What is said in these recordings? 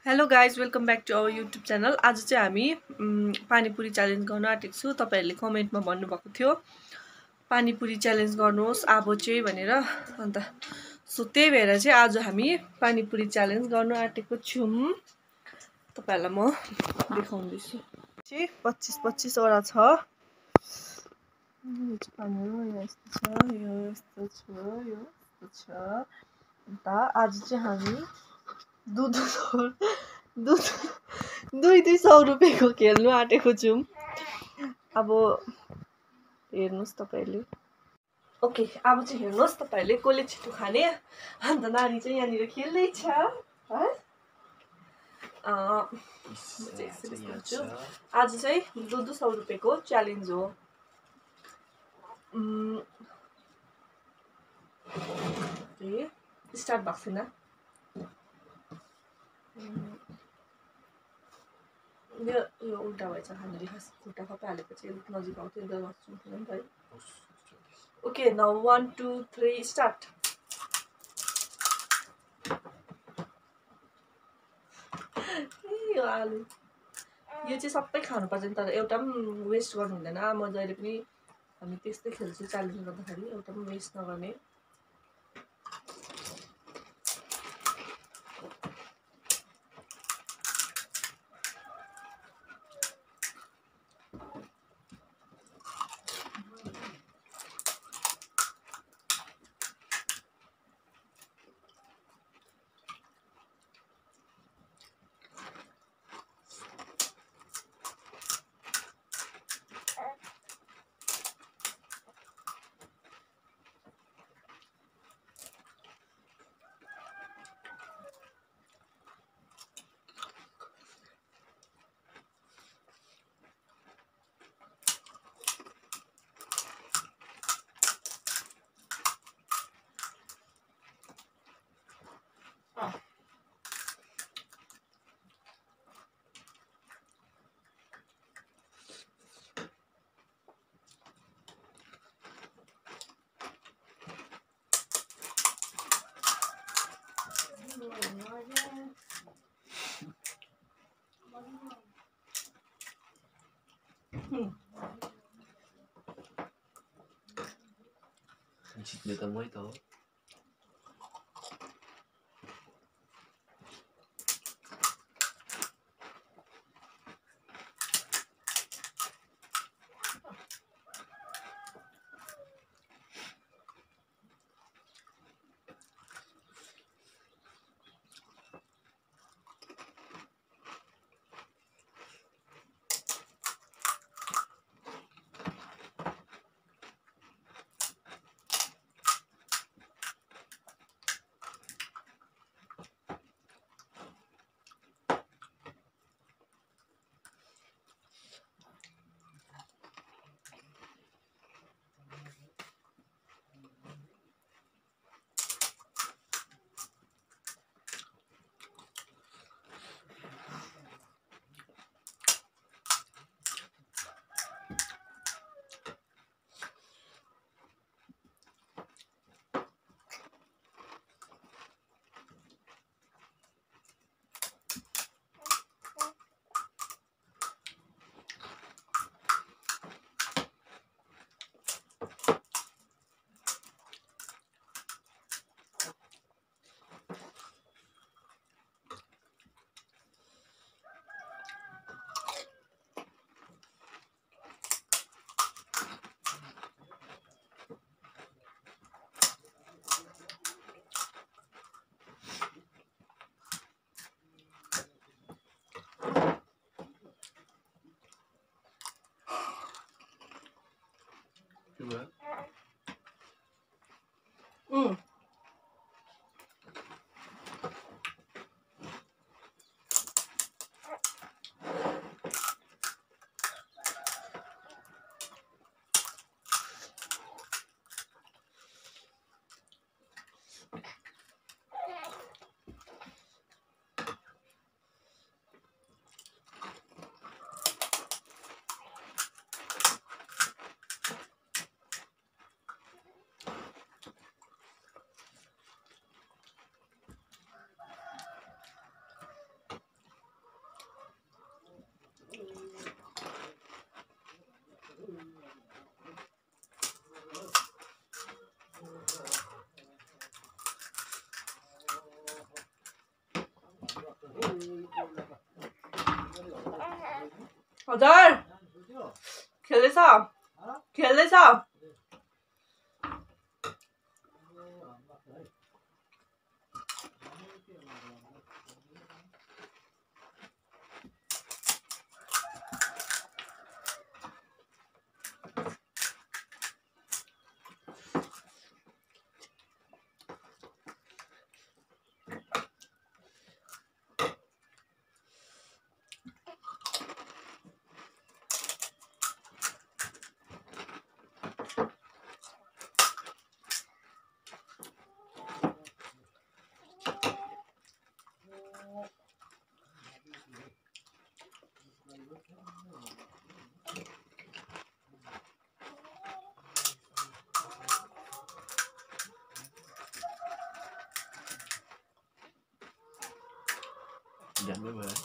Hello guys welcome back to our YouTube channel. आज चाहिँ हामी पानीपुरी च्यालेन्ज गर्न आँटेको छु। तपाईँहरूले कमेन्टमा भन्नुभएको थियो पानीपुरी च्यालेन्ज गर्नुहोस् अब चाहिँ भनेर। अन्त सो त्यही भएर चाहिँ आज हामी पानीपुरी च्यालेन्ज गर्न आँटेको छौँ। तपाईँहरूलाई म देखाउँदैछु। चाहिँ 25-25 वटा छ। पानीहरू यस्तो छ, यो यस्तो छ, यो यस्तो छ। अन्त आज चाहिँ हामी दुई 200 रुपियाँको खेल्नु आँटेको छौँ। अब हेर्नुहोस् तपाईँहरूले। ओके, अब चाहिँ हेर्नुहोस् तपाईँहरूले कसले छिटो खाने। अन्त नानी चाहिँ यहाँनिर खेल्दैछ है। आज चाहिँ 200 रुपियाँको च्यालेन्ज हो। स्टार्ट भएको छैन। यो उल्टा भएछ। हामीले खुट्टा सबै हालेपछि नजिक आउँथ्यो नि त है। Okay, now 1 2 3 start. यो आलु यो चाहिँ सबै खानुपर्छ नि, तर एउटा पनि वेस्ट गर्नु हुँदैन। म जहिले पनि हामी त्यस्तै खेल्छु च्यालेन्ज गर्दाखेरि, एउटा पनि वेस्ट नगर्ने। जित्ने त मै त हो। हजुर खेल्दैछ खेल्दैछ Giảm với bữa.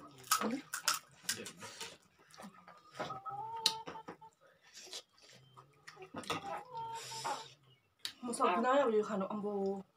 म सक्दिनँ अब यो खानु अम्बो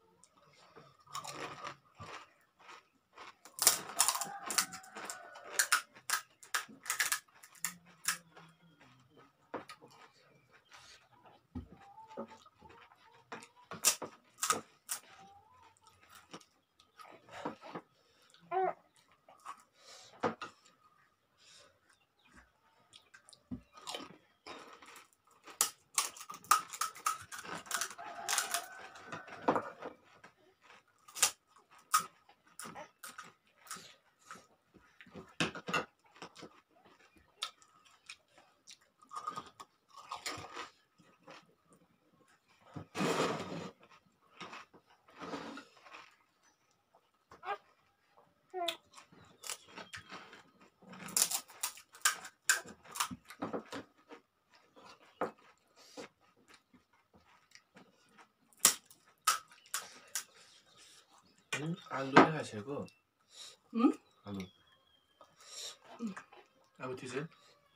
आलुले खाइसकेको आलु अब त्यो चाहिँ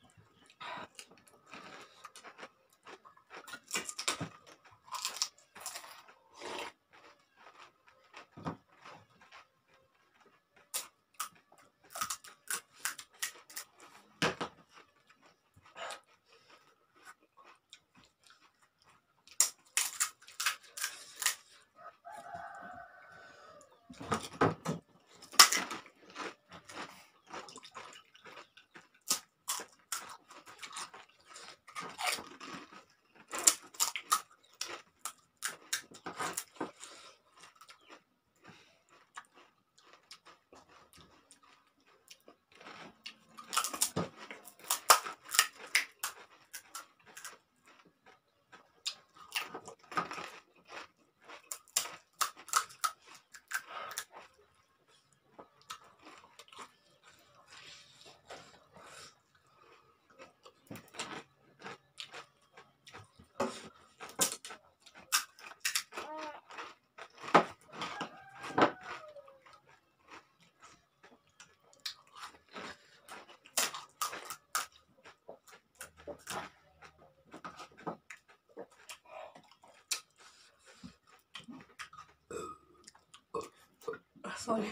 Sorry.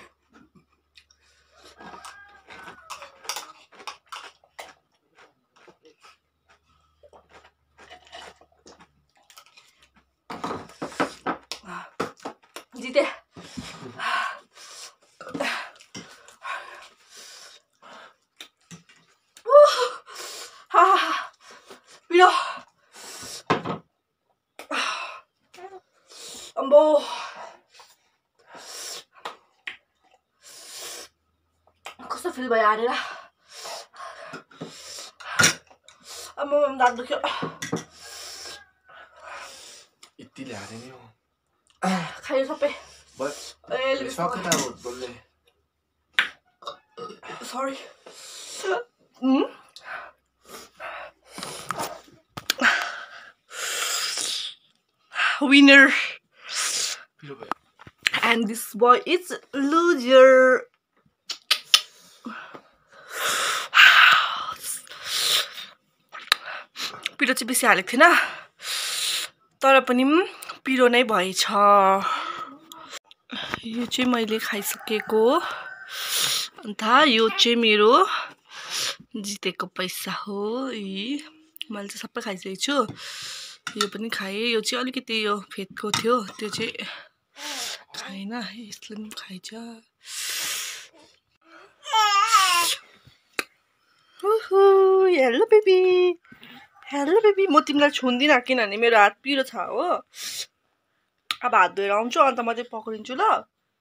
जीते पिरो अम्बो कस्तो फिल भयो हारेर अम्बो दाँत दुख्यो यतिले हारे नि हो खायो सबै सरी winner and this boy is loser पिरो चाहिँ बेसी हालेको थिएन तर पनि पिरो नै भएछ यो चाहिँ मैले खाइसकेको अन्त यो चाहिँ मेरो जितेको पैसा हो। मैले चाहिँ सबै खाइसकेको छु। यो पनि खाएँ। यो चाहिँ अलिकति यो फेदको थियो, त्यो चाहिँ खाएन। यसले पनि खाइछ। Hello baby, hello baby. म तिमीलाई छुन्दिनँ किनभने मेरो हात पिरो छ हो। अब हात धोएर आउँछु अन्त म चाहिँ पक्रिन्छु ल।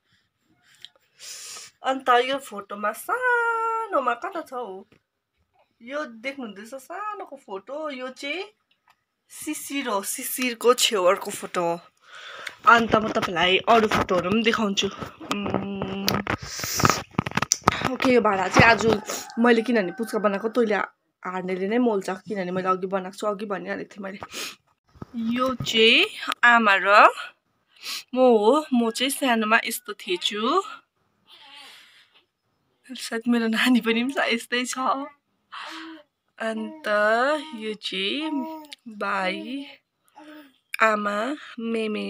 अन्त यो फोटोमा सानोमा कता छ हौ, यो देख्नुहुँदैछ सानोको फोटो। यो चाहिँ शिशिर हो, शिशिरको छेउरको फोटो हो। अन्त म तपाईँलाई अरू फोटोहरू पनि देखाउँछु। ओके, यो भाँडा चाहिँ आज मैले किनभने पुच्का बनाएको तैँले हार्नेले नै मोल्छ, किनभने मैले अघि बनाएको छु, अघि भनिहालेको थिएँ मैले। यो चाहिँ आमा र म हो। म चाहिँ सानोमा यस्तो थिएछु। सायद मेरो नानी पनि यस्तै छ। अन्त यो चाहिँ भाइ, आमा, मेमे।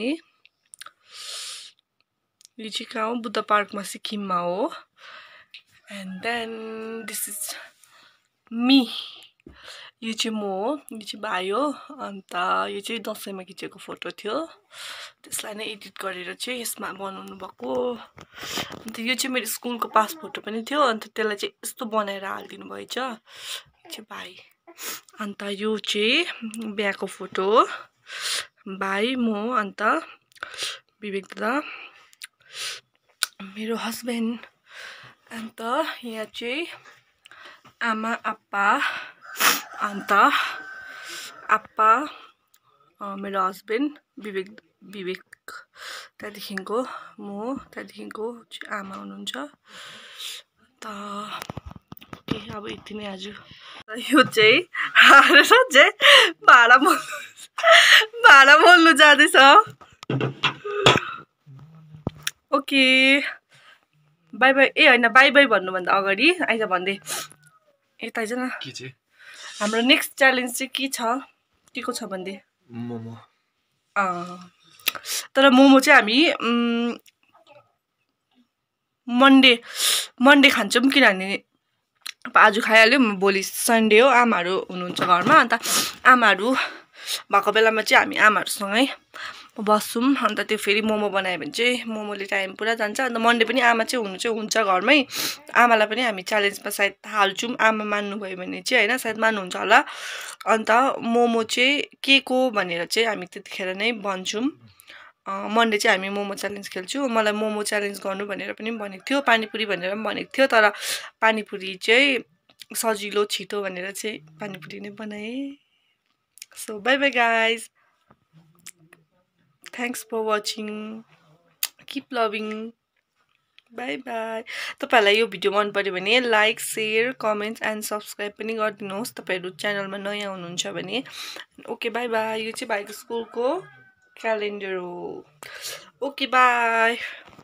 यो चाहिँ कहाँ हो? बुद्ध पार्कमा, सिक्किममा हो। And then this is me. यो चाहिँ म हो, यो चाहिँ भाइ हो। अन्त यो चाहिँ दसैँमा खिचेको फोटो थियो, त्यसलाई नै एडिट गरेर चाहिँ यसमा बनाउनु भएको। अन्त यो चाहिँ मेरो स्कुलको पास फोटो पनि थियो, अन्त त्यसलाई चाहिँ यस्तो बनाएर हालिदिनु भएछ। यो चाहिँ भाइ। अन्त यो चाहिँ बिहाको फोटो हो, भाइ, म, अन्त विवेक दादा, मेरो हस्बेन्ड। अन्त यहाँ चाहिँ आमा, आप्पा, अन्त आप्पा, मेरो हस्बेन्ड विवेक, त्यहाँदेखिको म, त्यहाँदेखिको चाहिँ आमा हुनुहुन्छ। अन्त ओके, अब यति नै आज। यो चाहिँ हारेर चाहिँ भाँडा मोल्नु जाँदैछ। Okay, bye by. ए होइन, बाई बाई भन्नुभन्दा अगाडि आइज भन्दै यता आइज न। हाम्रो नेक्स्ट च्यालेन्ज चाहिँ के छ, के को छ भन्दै? मोमो। तर मोमो चाहिँ हामी मन्डे खान्छौँ, किनभने आज खाइहाल्यौँ। भोलि सन्डे हो, आमाहरू हुनुहुन्छ घरमा। अन्त आमाहरू भएको बेलामा चाहिँ हामी आमाहरूसँगै बस्छौँ। अन्त त्यो फेरि मोमो बनायो भने चाहिँ मोमोले टाइम पुरा जान्छ। अन्त मन्डे पनि आमा चाहिँ हुन्छ घरमै। आमालाई पनि हामी च्यालेन्जमा सायद हाल्छौँ, आमा मान्नुभयो भने चाहिँ, होइन, सायद मान्नुहुन्छ होला। अन्त मोमो चाहिँ के को भनेर चाहिँ हामी त्यतिखेर नै भन्छौँ। मन्डे चाहिँ हामी मोमो च्यालेन्ज खेल्छौँ। मलाई मोमो च्यालेन्ज गर्नु भनेर पनि भनेको थियो, पानीपुरी भनेर पनि भनेको थियो। तर पानीपुरी चाहिँ सजिलो छिटो भनेर चाहिँ पानीपुरी नै बनाएँ। So bye bye guys, thanks for watching, keep loving, bye bye. तपाईँहरूलाई यो भिडियो मन पऱ्यो भने like, share, comment and subscribe पनि गरिदिनुहोस्, तपाईँहरू च्यानलमा नयाँ हुनुहुन्छ भने। Okay, bye bye. यो चाहिँ भाइको स्कुलको क्यालेन्डर हो। Okay, by.